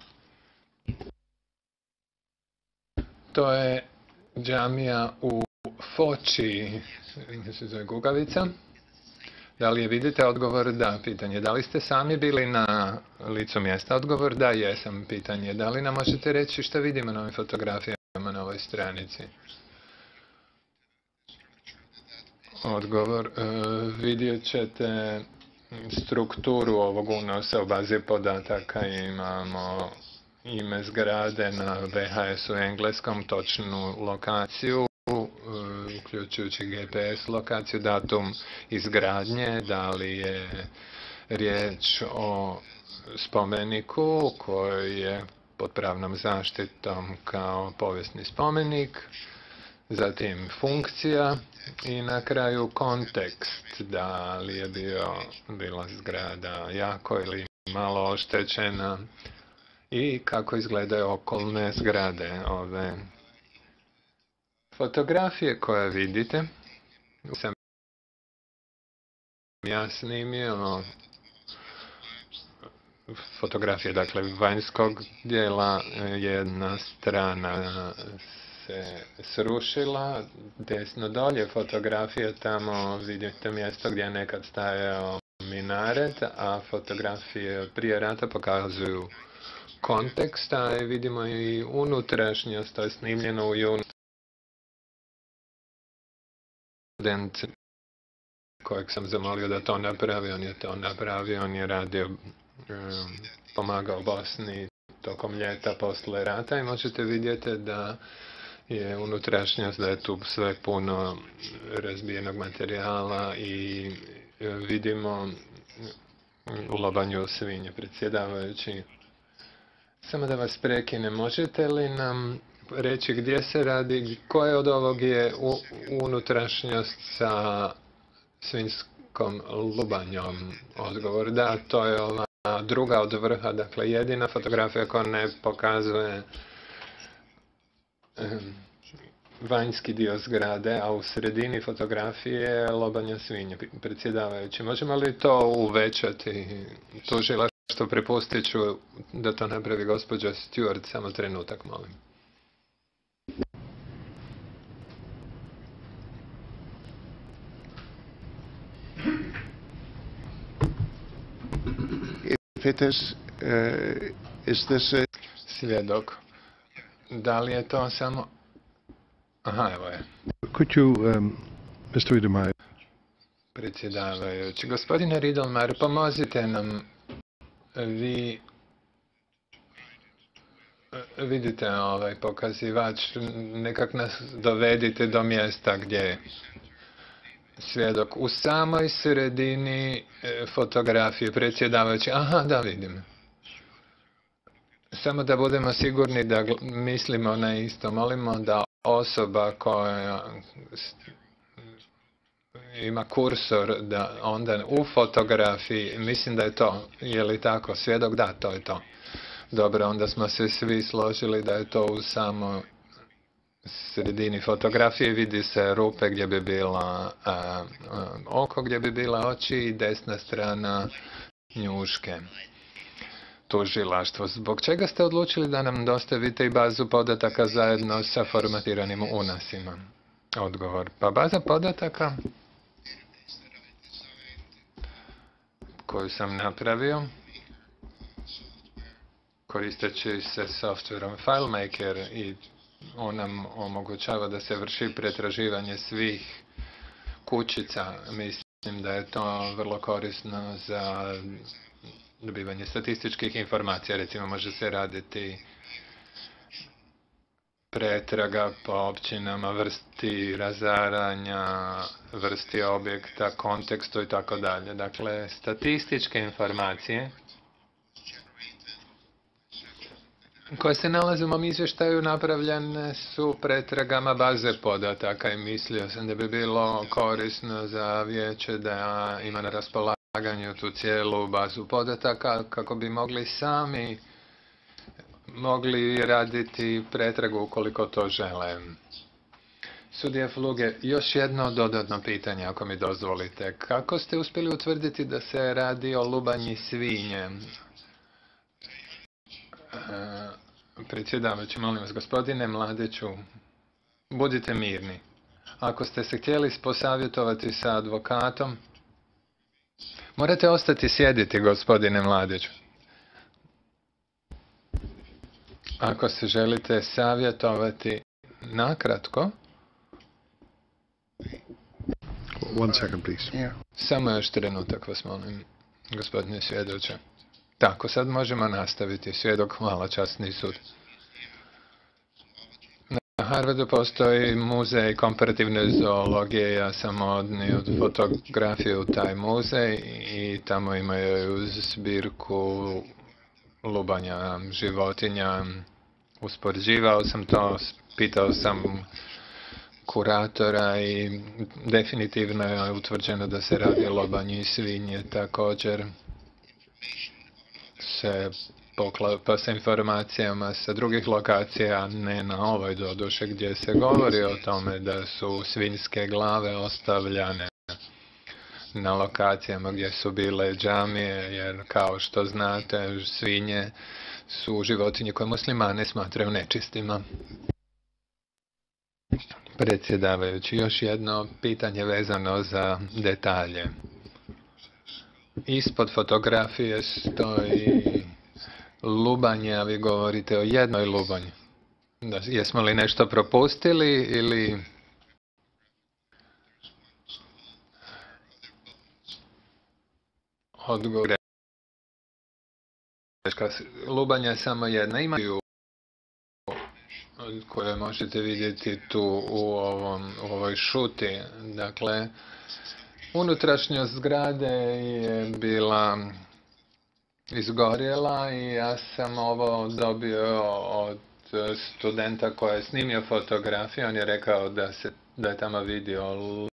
to je džamija u Foči, se zove Gugavica. Da li je vidite? Odgovor da. Pitanje, da li ste sami bili na licu mjesta? Odgovor da, jesam. Pitanje, da li nam možete reći što vidimo na ovim fotografijama na ovoj stranici? Odgovor, e, vidjet ćete strukturu ovog unosa u bazi podataka. Imamo ime zgrade na V H S u engleskom, točnu lokaciju, uključujući G P S lokaciju, datum izgradnje, da li je riječ o spomeniku koji je pod pravnom zaštitom kao povijesni spomenik, zatim funkcija i na kraju kontekst, da li je bio, bila zgrada jako ili malo oštećena i kako izgledaju okolne zgrade. Ove fotografije koje vidite sam ja snimio fotografije, dakle vanjskog dijela, jedna strana se srušila, desno dolje fotografije, tamo vidite mjesto gdje je nekad stajao minaret, a fotografije prije rata pokazuju konteksta i vidimo i unutrašnjost, to je snimljeno u junu. Student kojeg sam zamolio da to napravi, on je to napravio, on je radio, pomagao Bosni tokom ljeta posle rata i možete vidjeti da je unutrašnjost, da je tu sve puno razbijenog materijala i vidimo lobanju svinje. Predsjedavajući, samo da vas prekinem, možete li nam reći gdje se radi, koje od ovog je u, unutrašnjost sa svinjskom lubanjom? Odgovor da, to je ova druga od vrha, dakle jedina fotografija koja ne pokazuje vanjski dio zgrade, a u sredini fotografije je lobanja svinje. Predsjedavajući, možemo li to uvećati? Tužilaštvo, prepustit ću da to napravi gospođa Stewart, samo trenutak, molim. If it is, uh, is this a... Svjedok. Da li je to samo... Aha, evo je. Could you, um, mister Wiedemeyer... Predsjedavajući. Gospodine Riedlmayer, pomozite nam. Vi vidite ovaj pokazivač, nekak nas dovedite do mjesta gdje je svjedok. U samoj sredini fotografije, predsjedavajući. Aha, da, vidim. Samo da budemo sigurni da mislimo na isto. Molimo da osoba koja ima kursor, da onda u fotografiji, mislim da je to, je li tako, svjedok? Da, to je to. Dobro, onda smo se svi složili da je to u samoj sredini fotografije. Vidi se rupe gdje bi bila a, a, oko, gdje bi bila oči i desna strana njuške. Tužilaštvo. Zbog čega ste odlučili da nam dostavite i bazu podataka zajedno sa formatiranim unasima? Odgovor. Pa baza podataka koju sam napravio koristeći se softverom FileMaker i on nam omogućava da se vrši pretraživanje svih kućica. Mislim da je to vrlo korisno za dobivanje statističkih informacija. Recimo, može se raditi pretraga po općinama, vrsti razaranja, vrsti objekta, kontekstu i tako dalje. Dakle, statističke informacije koje se nalaze u mom izvještaju napravljene su pretragama baze podataka i mislio sam da bi bilo korisno za vijeće da ima na raspolaganju tu cijelu bazu podataka kako bi mogli sami mogli raditi pretragu ukoliko to žele. Sudija Fluge, još jedno dodatno pitanje ako mi dozvolite. Kako ste uspjeli utvrditi da se radi o lubanji svinje? Predsjedavajući, molim vas, gospodine Mladeću, budite mirni. Ako ste se htjeli posavjetovati sa advokatom, morate ostati sjediti, gospodine Mladeću. Ako se želite savjetovati nakratko. One second, please. Yeah. Samo još trenutak vas molim, gospodine svjedoče. Tako, sad možemo nastaviti. Svjedok, hvala, časni sud. Na Harvardu postoji muzej komparativne zoologije. Ja sam odnio fotografiju u taj muzej i tamo imaju zbirku lubanja životinja. Uspoređivao sam to, pitao sam kuratora i definitivno je utvrđeno da se radi o lobanji svinje. Također se poklapa sa informacijama sa drugih lokacija, ne na ovoj doduše, gdje se govori o tome da su svinjske glave ostavljane na lokacijama gdje su bile džamije, jer kao što znate, svinje su životinje koje muslimane smatraju nečistima. Predsjedavajući, još jedno pitanje vezano za detalje. Ispod fotografije stoji lubanje, a vi govorite o jednoj lubanji. Da, jesmo li nešto propustili ili... Odgovor. Lubanja je samo jedna. Imaju koje možete vidjeti tu u, ovom, u ovoj šuti. Dakle, unutrašnjost zgrade je bila izgorjela i ja sam ovo dobio od studenta koji je snimio fotografiju. On je rekao da, se, da je tamo vidio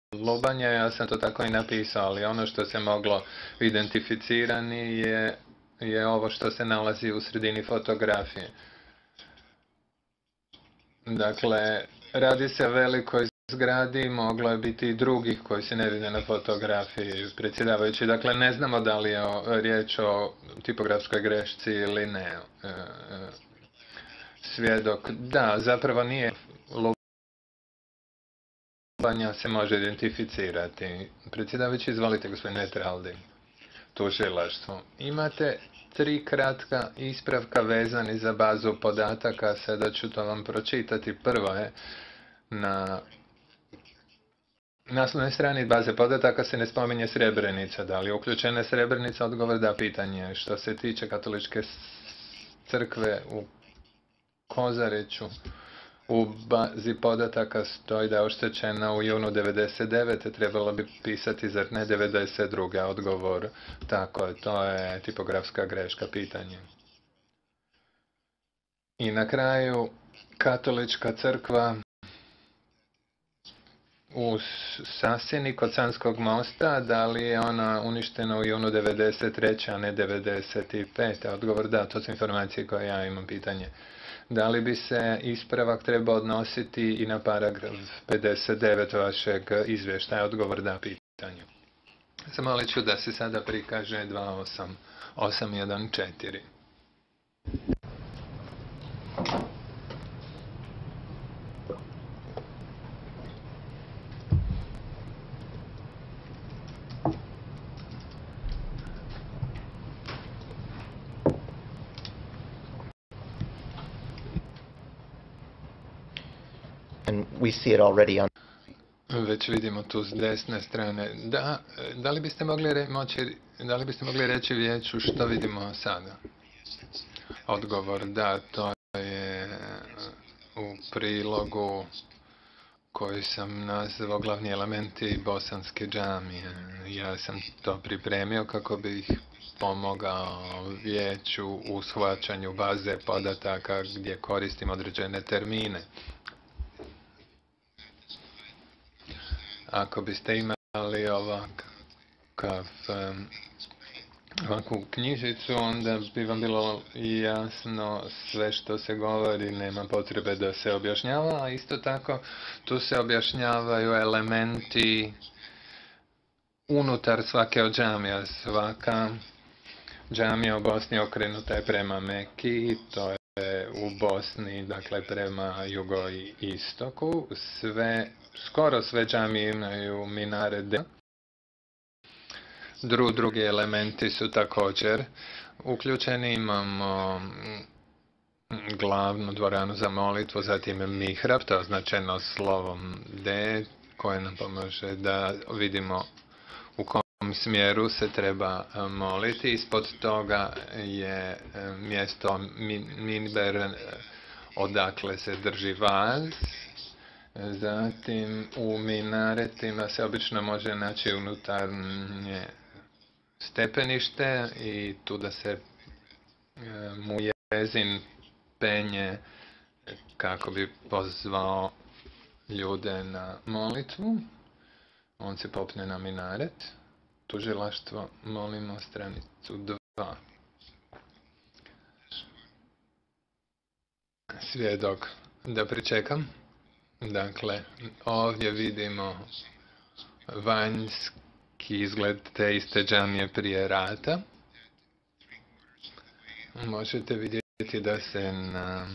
lubanje. Ja sam to tako i napisao, ali ono što se moglo identificirani je je ovo što se nalazi u sredini fotografije. Dakle, radi se o velikoj zgradi, moglo je biti i drugih koji se ne vide na fotografiji, predsjedavajući. Dakle, ne znamo da li je riječ o tipografskoj grešci ili ne. Svjedok, da, zapravo nije lupanja, se može identificirati. Predsjedavajući, izvolite, gospodine Traldi. Tužilaštvo. Imate tri kratka ispravka vezani za bazu podataka, sada ću to vam pročitati. Prvo je na naslovnoj strani baze podataka se ne spominje Srebrenica. Da li je uključena Srebrenica? Odgovor da, pitanje. Što se tiče katoličke crkve u Kozariću, u bazi podataka stoji da je oštećena u junu devedeset devete. Trebalo bi pisati, zar ne, devedeset druge. Odgovor, tako je, to je tipografska greška, pitanje. I na kraju, katolička crkva u Sasini kod Sanskog mosta, da li je ona uništena u junu devedeset treće. a ne devedeset pete. Odgovor da, to su informacije koje ja imam, pitanje. Da li bi se ispravak trebao odnositi i na paragraf pedeset devet vašeg izvještaja? Odgovor da, pitanje. Zamolit ću da se sada prikaže dva osam osam jedan četiri. And we see it already on. Već vidimo tu s desne strane. Da, da li biste mogli, re, moći, da li biste mogli reći vijeću što vidimo sada? Odgovor da, to je u prilogu koji sam nazvao glavni elementi bosanske džamije. Ja sam to pripremio kako bih pomogao vijeću u shvaćanju baze podataka gdje koristim određene termine. Ako biste imali ovakav, ovakvu knjižicu, onda bi vam bilo jasno sve što se govori, nema potrebe da se objašnjava, a isto tako tu se objašnjavaju elementi unutar svake od džamija. Svaka džamija u Bosni okrenuta je prema Meki, to je u Bosni, dakle prema jugo i istoku. Sve, skoro sve džamije imaju minarete. Dru, drugi elementi su također uključeni. Imamo glavnu dvoranu za molitvu, zatim mihrab, to je označeno slovom D, koje nam pomaže da vidimo u kom smjeru se treba moliti. Ispod toga je mjesto minber, odakle se drži vaz. Zatim u minaretima se obično može naći unutarnje stepenište i tu da se mujezin penje kako bi pozvao ljude na molitvu. On se popne na minaret. Tužilaštvo, molimo stranicu dva. Svjedok, da pričekam. Dakle, ovdje vidimo vanjski izgled te iste džamije prije rata. Možete vidjeti da se na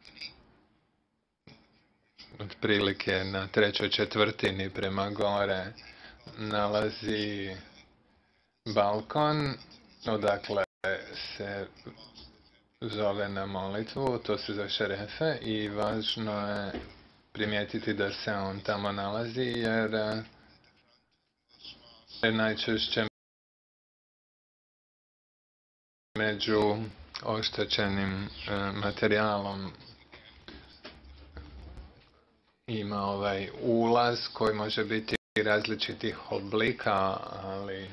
otprilike na trećoj četvrtini prema gore nalazi balkon, odakle se zove na molitvu, to se za šerefe, i važno je primijetiti da se on tamo nalazi, jer je najčešće među oštećenim materijalom ima ovaj ulaz koji može biti različitih oblika, ali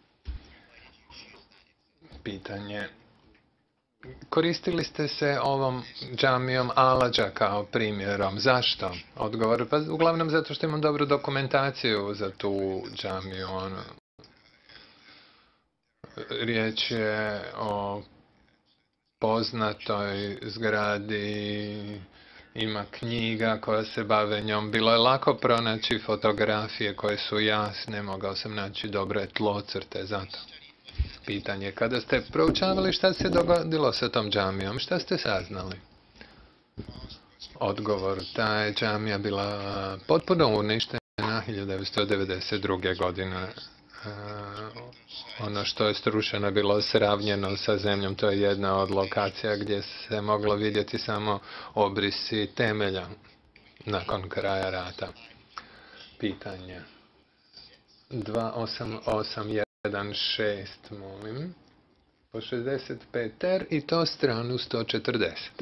pitanje, koristili ste se ovom džamijom Aladža kao primjerom. Zašto? Odgovor, pa uglavnom zato što imam dobru dokumentaciju za tu džamiju. riječ je o poznatoj zgradi, ima knjiga koja se bave njom. Bilo je lako pronaći fotografije koje su jasne, mogao sam naći dobre tlocrte za to. Pitanje, kada ste proučavali šta se dogodilo sa tom džamijom, šta ste saznali? Odgovor, ta je džamija bila potpuno uništena hiljadu devetsto devedeset druge. godine. Ono što je strušeno je bilo sravnjeno sa zemljom. To je jedna od lokacija gdje se moglo vidjeti samo obrisi temelja nakon kraja rata. Pitanje. dva osam osam jedan šest, molim. Po šezdeset pet er i to stranu sto četrdeset.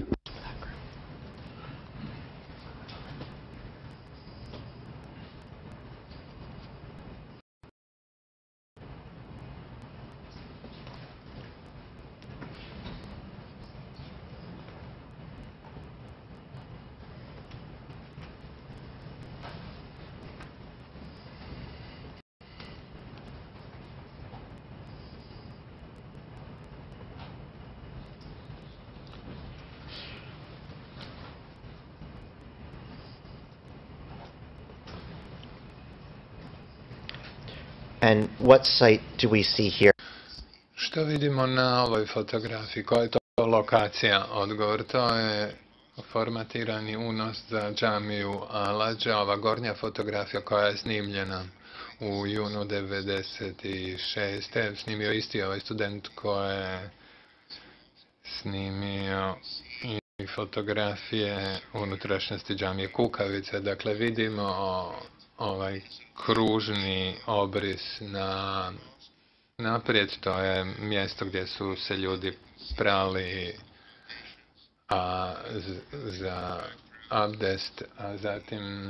And what site do we see here? Što vidimo na ovoj fotografiji? Koja je to lokacija? Odgovor, to je formatirani unos za džamiju Al-Adža. Ova gornja fotografija koja je snimljena u junu devedeset šeste. Snimio isti ovaj student koji je snimio i fotografije unutrašnjosti džamije Kukavice. Dakle, vidimo ovaj kružni obris na naprijed, to je mjesto gdje su se ljudi prali a, z, za abdest, a zatim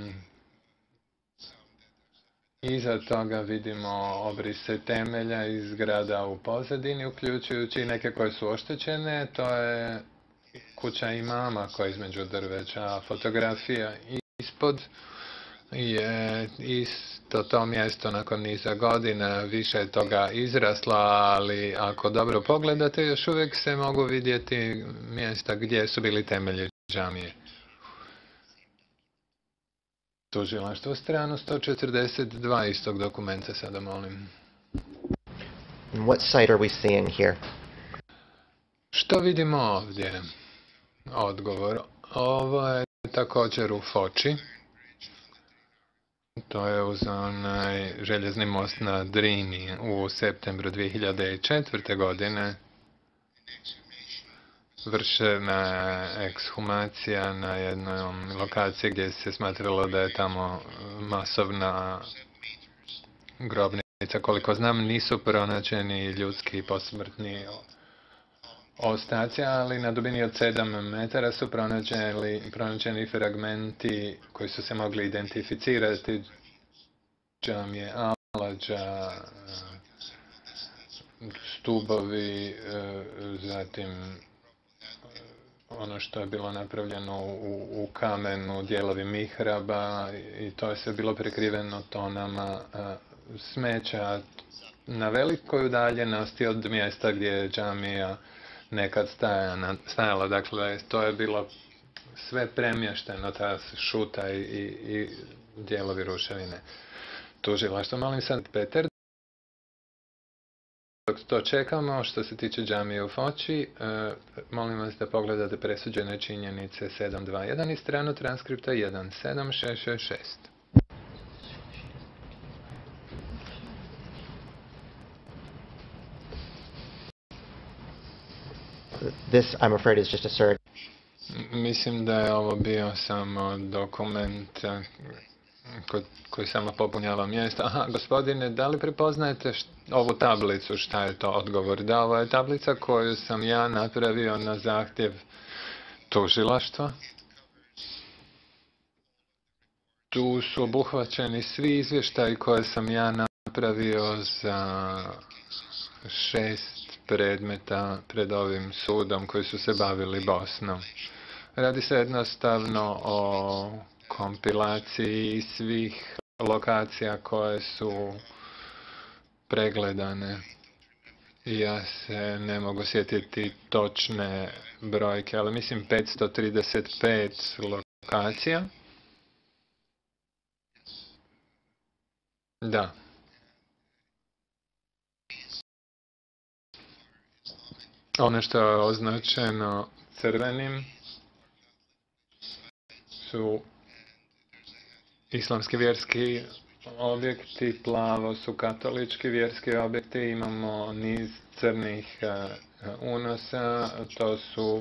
iza toga vidimo obrise temelja i zgrada u pozadini, uključujući neke koje su oštećene. To je kuća imama koja je između drveća. Fotografija ispod je isto to mjesto nakon niza godina, više je toga izrasla, ali ako dobro pogledate još uvijek se mogu vidjeti mjesta gdje su bili temelji džamije. Tužilaštvo, stranu sto četrdeset dva istog dokumenta sada molim. What site are we seeing here? Što vidimo ovdje? Odgovor, ovo je također u Foči. To je uz onaj željezni most na Drini u septembru dvije hiljade četvrte. godine. Vršena je ekshumacija na jednoj lokaciji gdje se smatralo da je tamo masovna grobnica. Koliko znam, nisu pronađeni ljudski posmrtni ostaci, ali na dubini od sedam metara su pronađeni, pronađeni fragmenti koji su se mogli identificirati. Džamije Al-Adža, stubovi, zatim ono što je bilo napravljeno u, u kamenu, dijelovi mihraba, i to je sve bilo prekriveno tonama smeća na velikoj udaljenosti od mjesta gdje je džamija nekad stajana, stajala. Dakle, to je bilo sve premješteno, ta šuta i, i, i dijelovi ruševine. Tužilaštvo, molim sad Peter. Dok to čekamo, što se tiče džamije u Foči, eh, molim vas da pogledate presuđene činjenice sedam dva jedan i stranu transkripta jedan sedam šest šest šest. This, I'm afraid, is just a surrogate. Mislim da je ovo bio samo dokument ko, koji samo popunjava mjesto. Aha, gospodine, da li prepoznajete št, ovu tablicu, šta je to? Odgovor, da, ovo je tablica koju sam ja napravio na zahtjev tužilaštva. Tu su obuhvaćeni svi izvještaji koje sam ja napravio za šest predmeta pred ovim sudom koji su se bavili Bosnom. Radi se jednostavno o kompilaciji svih lokacija koje su pregledane. Ja se ne mogu sjetiti točne brojke, ali mislim petsto trideset pet lokacija. Da. Ono što je označeno crvenim su islamski vjerski objekti, plavo su katolički vjerski objekti, imamo niz crnih unosa, to su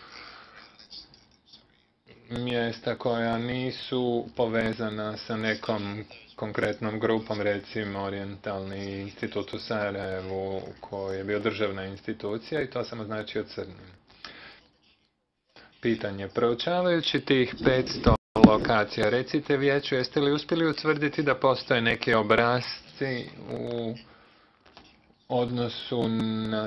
mjesta koja nisu povezana sa nekom konkretnom grupom, recimo Orijentalni institut u Sarajevu koji je bio državna institucija i to sam označio crnim. Pitanje, proučavajući tih petsto lokacija, recite vijeću, jeste li uspjeli utvrditi da postoje neki obrasci u odnosu na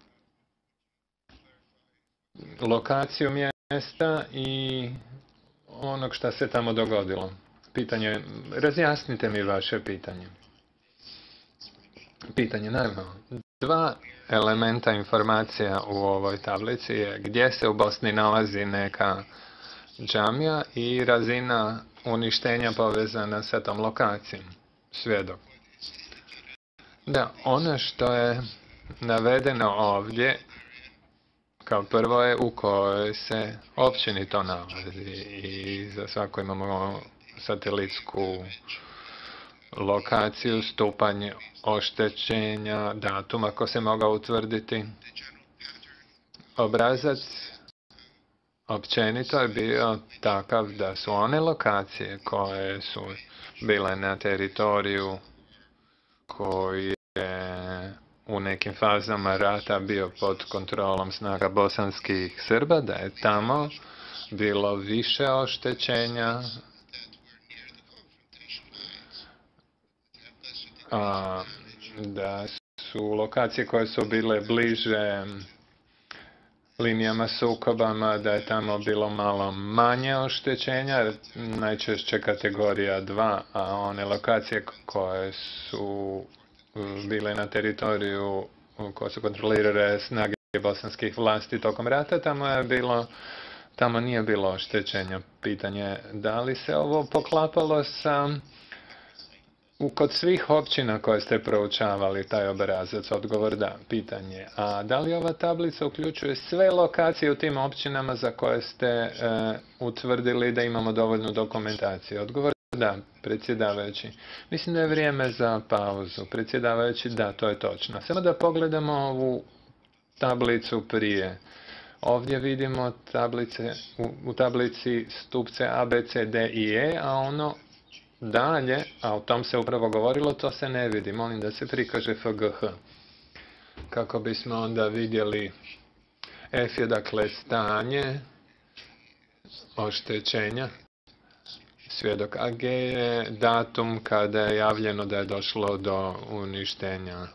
lokaciju mjesta i onog što se tamo dogodilo? Pitanje, razjasnite mi vaše pitanje. Pitanje, naravno, dva elementa informacija u ovoj tablici je gdje se u Bosni nalazi neka džamija i razina uništenja povezana sa tom lokacijom, svjedok. Da, ono što je navedeno ovdje, kao prvo je u kojoj se općini to nalazi i za svako imamo satelitsku lokaciju, stupanj oštećenja, datum ako se mogao utvrditi. Obrazac općenito je bio takav da su one lokacije koje su bile na teritoriju koji je u nekim fazama rata bio pod kontrolom snaga bosanskih Srba, da je tamo bilo više oštećenja, a, da su lokacije koje su bile bliže linijama sukobama, da je tamo bilo malo manje oštećenja, najčešće kategorija dva, a one lokacije koje su bile na teritoriju koje su kontrolirale snage bosanskih vlasti tokom rata, tamo je bilo, tamo nije bilo oštećenja. Pitanje, da li se ovo poklapalo sa kod svih općina koje ste proučavali taj obrazac? Odgovor da. Pitanje, a da li ova tablica uključuje sve lokacije u tim općinama za koje ste e, utvrdili da imamo dovoljnu dokumentaciju? Odgovor da, predsjedavajući. Mislim da je vrijeme za pauzu. Predsjedavajući, da, to je točno. Samo da pogledamo ovu tablicu prije. Ovdje vidimo tablice, u, u tablici stupce A, B, C, D i E, a ono dalje, a o tom se upravo govorilo, to se ne vidi. Molim da se prikaže F G H. Kako bismo onda vidjeli, F je dakle stanje oštećenja. Svjedok A G je datum kada je javljeno da je došlo do uništenja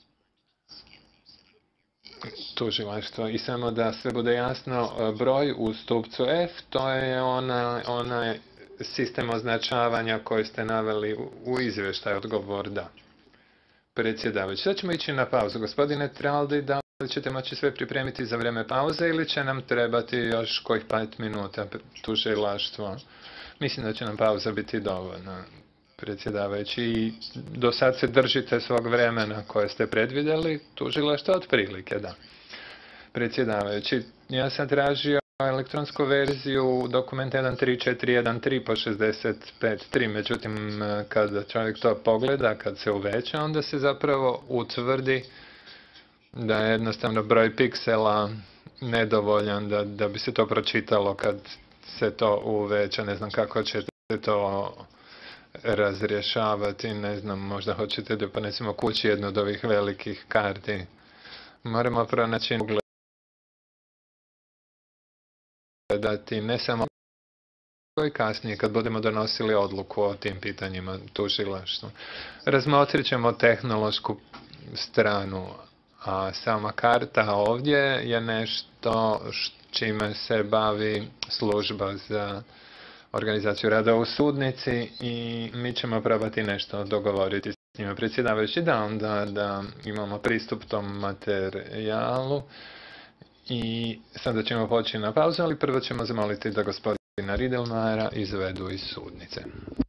tužilaštva. I samo da sve bude jasno, broj u stupcu F, to je ona, onaj sistem označavanja koji ste naveli u izvještaju. Odgovor da. Predsjedavajući, sad ćemo ići na pauzu. Gospodine Traldi, da li ćete moći sve pripremiti za vrijeme pauze ili će nam trebati još kojih pet minuta tužilaštvo? Mislim da će nam pauza biti dovoljna, predsjedavajući. I do sad se držite svog vremena koje ste predvidjeli, tužilaštvo otprilike, da. Predsjedavajući, ja sam tražio elektronsku verziju dokumenta jedan tri četiri jedan tri po šezdeset pet tri, međutim kada čovjek to pogleda, kad se uveća, onda se zapravo utvrdi da je jednostavno broj piksela nedovoljan da, da bi se to pročitalo kad se to uveća. Ne znam kako ćete to razrješavati, ne znam, možda hoćete da ponesemo kući jednu od ovih velikih karti. Moramo pronaći gledati ne samo i kasnije kad budemo donosili odluku o tim pitanjima tužilaštva. Razmotrit ćemo tehnološku stranu, a sama karta ovdje je nešto čime se bavi služba za organizaciju rada u sudnici i mi ćemo probati nešto dogovoriti Ima predsjedavajući da onda da imamo pristup tom materijalu i sada ćemo poći na pauzu, ali prvo ćemo zamoliti da gospodina Riedelmayera izvedu iz sudnice.